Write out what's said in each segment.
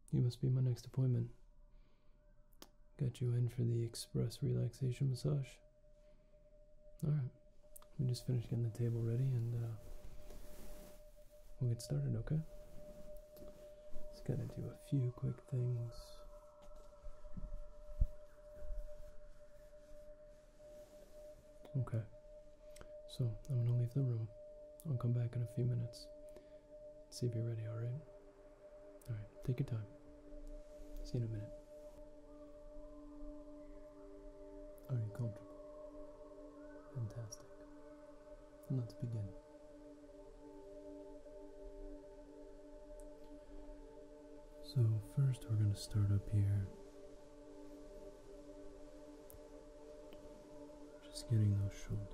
You must be my next appointment. Got you in for the express relaxation massage. Alright, we just finished getting the table ready and we'll get started, okay? Just gotta do a few quick things. Okay, so I'm gonna leave the room. I'll come back in a few minutes. See if you're ready, alright? Alright, take your time. See you in a minute. Are you comfortable? Fantastic. Let's begin. So first we're going to start up here. Just getting those shoulders.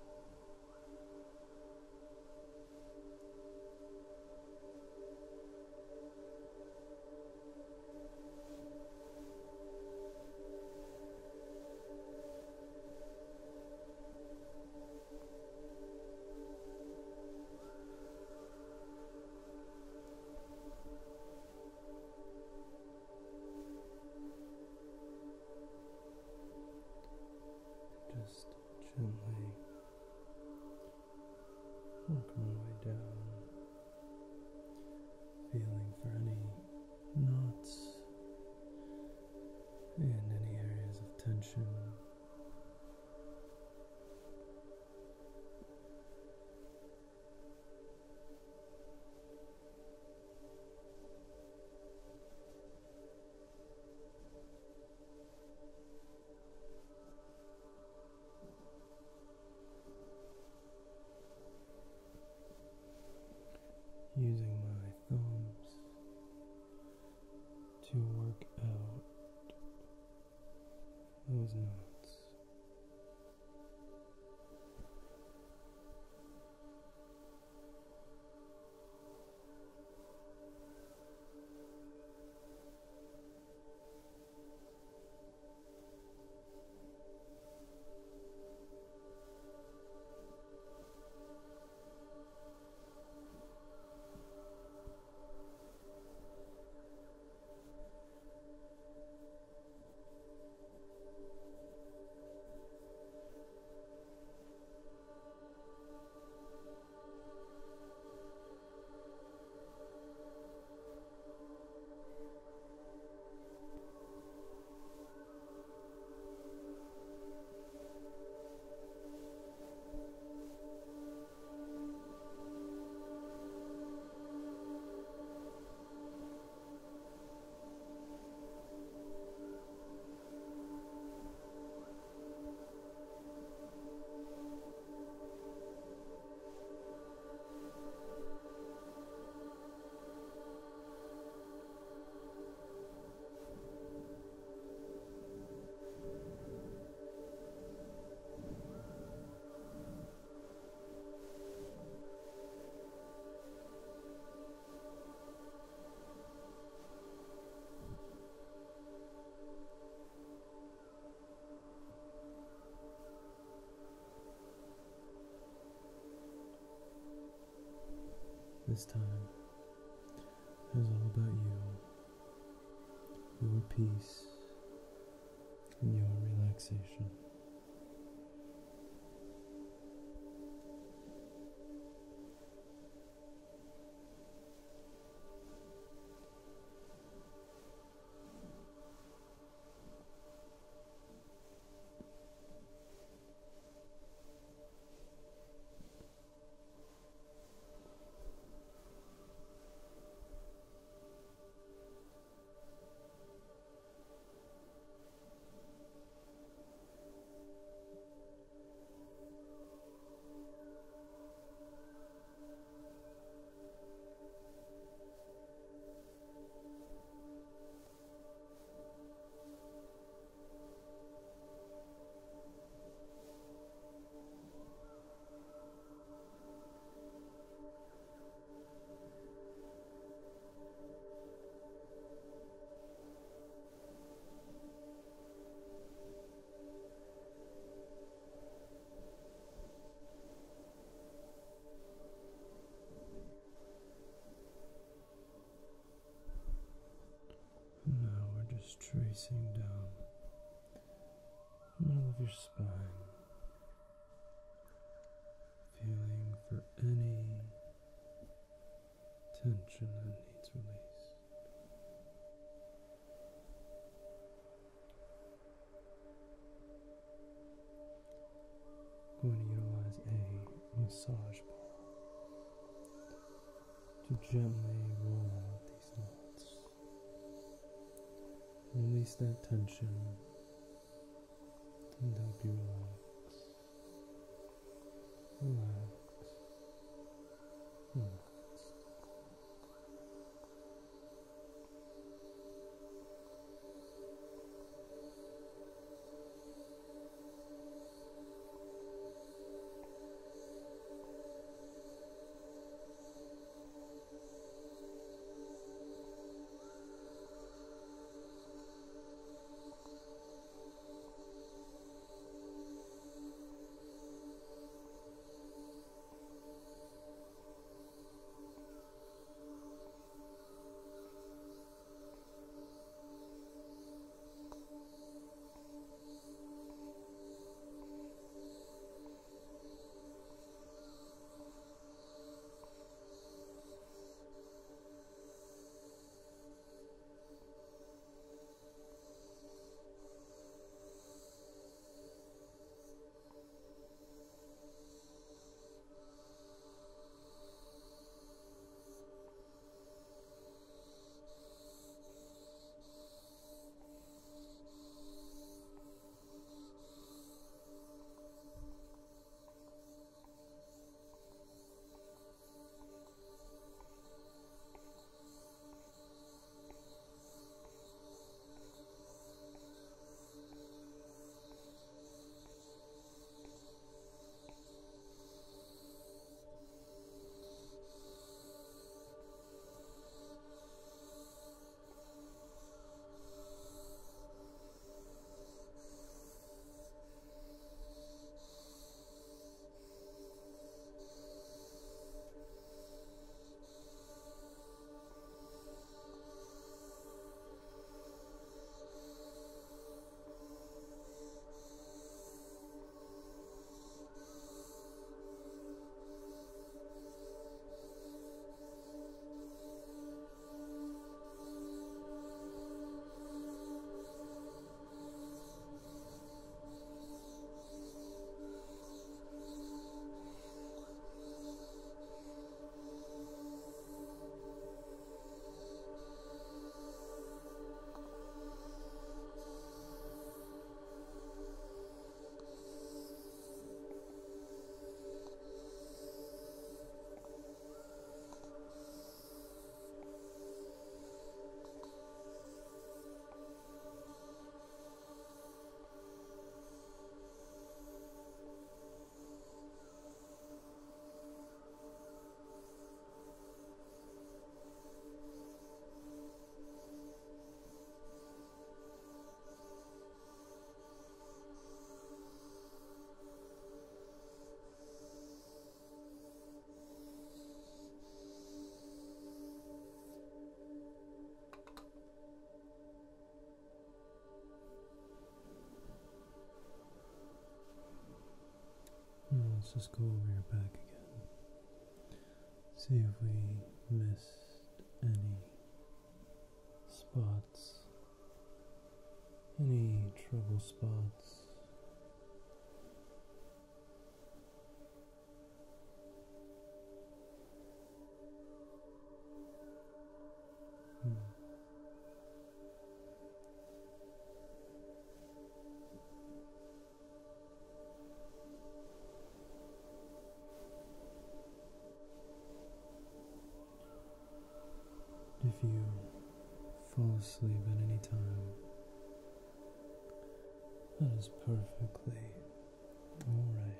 Just gently work my way down, feeling for any knots and any areas of tension. Using my thumbs to work out those knots. This time is all about you, your peace, and your relaxation. Just tracing down the middle of your spine, feeling for any tension that needs release. I'm going to utilize a massage ball to gently roll out these knots. Release that tension and help you relax. Relax. Relax. Let's just go over your back again. See if we missed any spots, any trouble spots. If you fall asleep at any time, that is perfectly alright.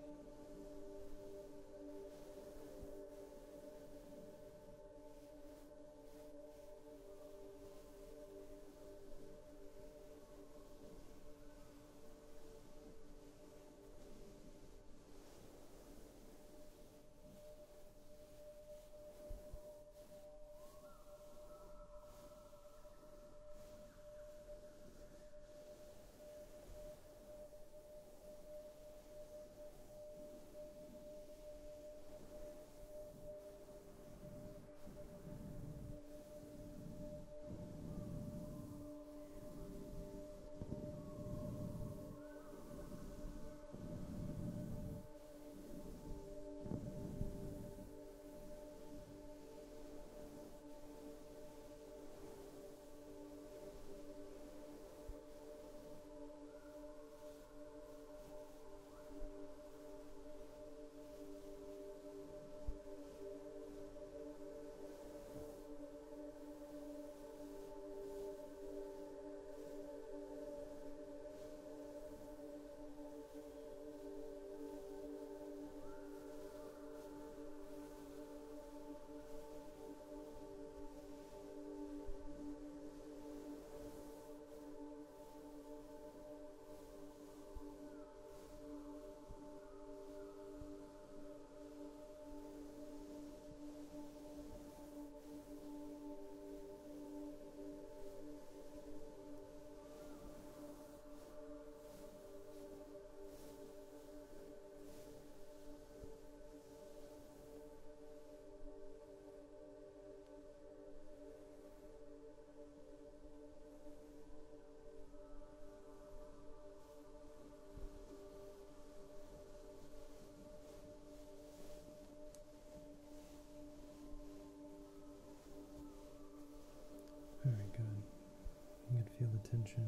Very good. You can feel the tension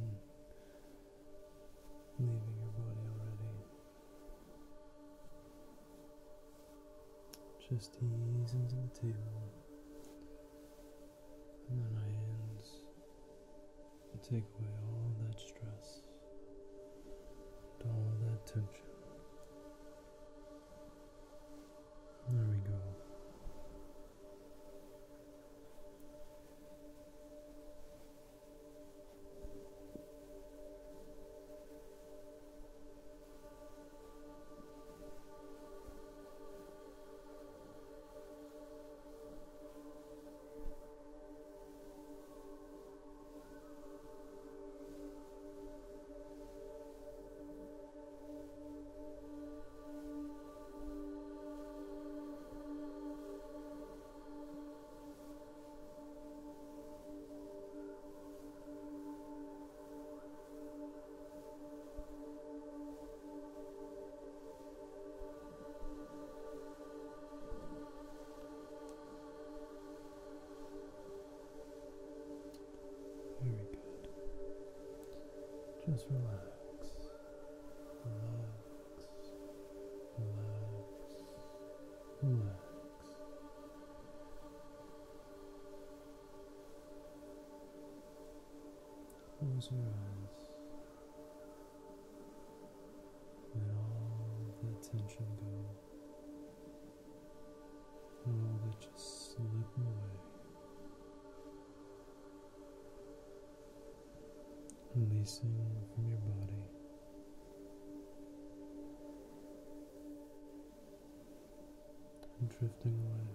leaving your body already. Just ease into the table. And then our hands take away all that stress, and all that tension. There we go. Very good. Just relax. Relax. Relax. Relax. Close your eyes. Let all that tension go. All that just slip away. Releasing from your body. And drifting away.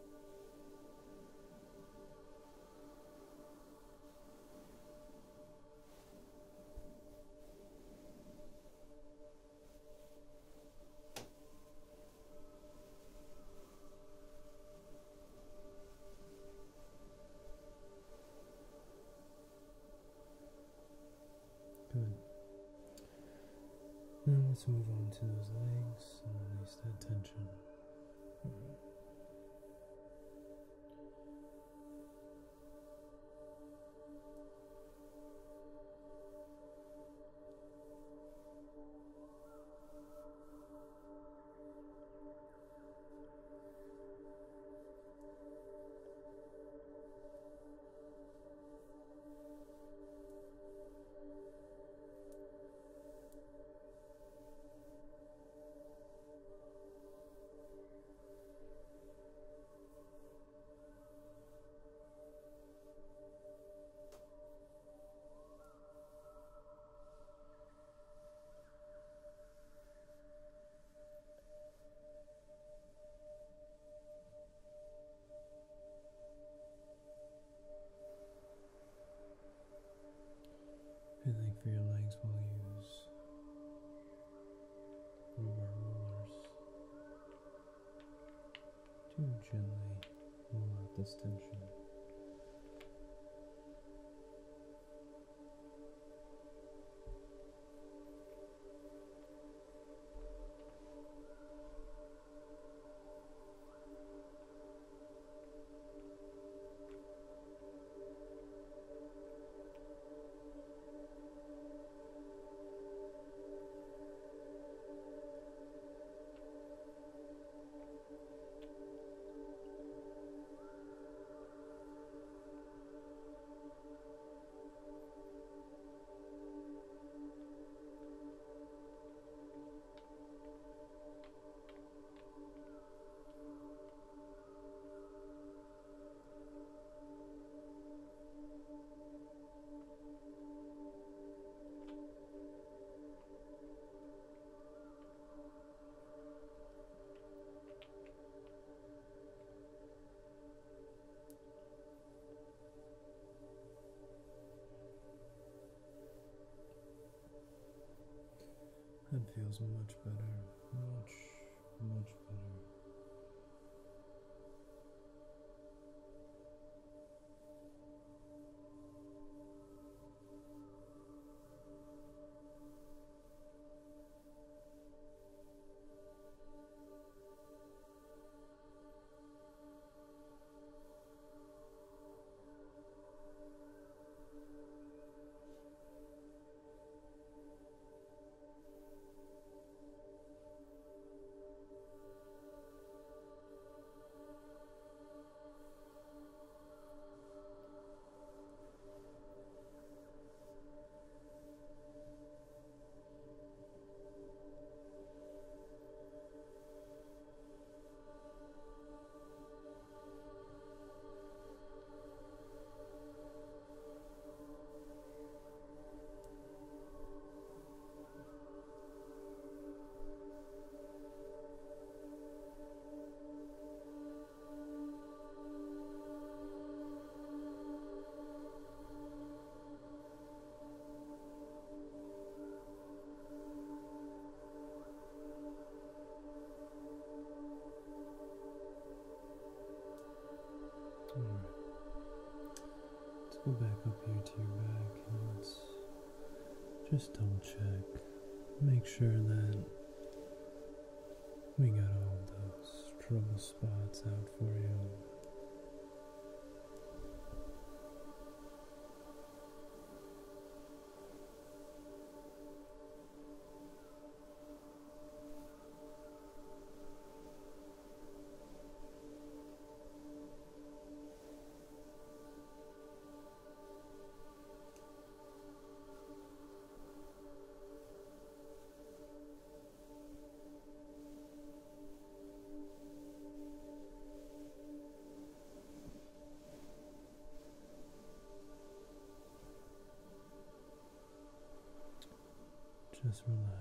Good. Now let's move on to those legs and release that tension. Feeling for your legs, we'll use rubber rollers to gently roll out this tension. That feels much better, much better. go back up here to your back and let's just double check. Make sure that we got all those trouble spots out for you. Just relax.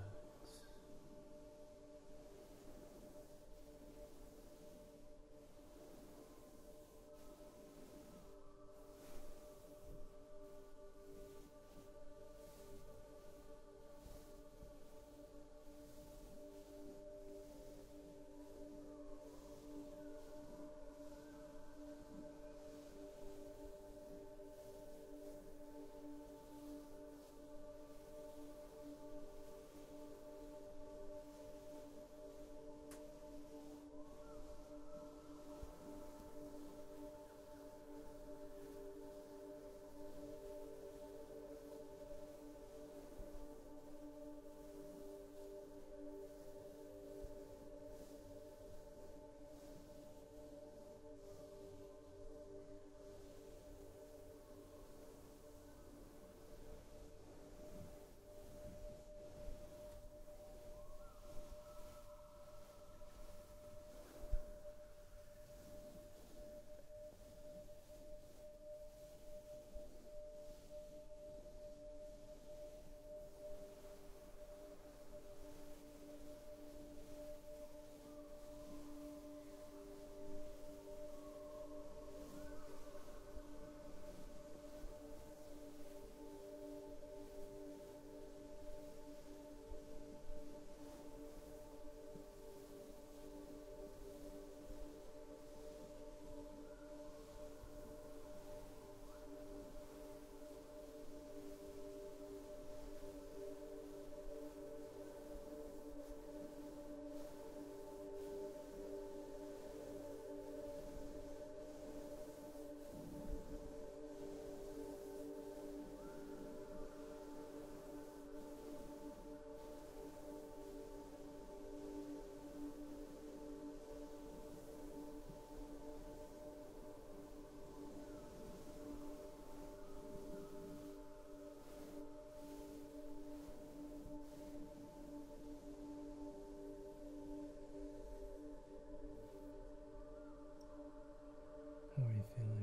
How are you feeling?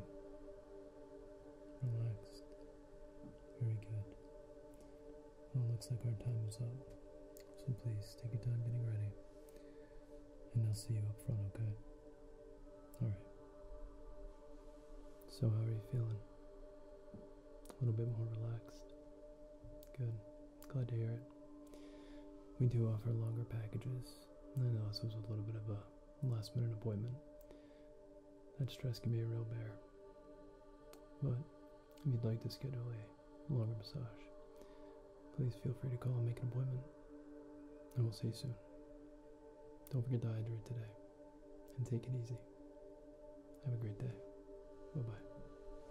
Relaxed? Very good. Well, it looks like our time is up. So please, take your time getting ready. And I'll see you up front, okay? Alright. So how are you feeling? A little bit more relaxed? Good. Glad to hear it. We do offer longer packages. I know this was a little bit of a last minute appointment. That stress can be a real bear. But if you'd like to schedule a longer massage, please feel free to call and make an appointment. And we'll see you soon. Don't forget to hydrate today. And take it easy. Have a great day. Bye-bye.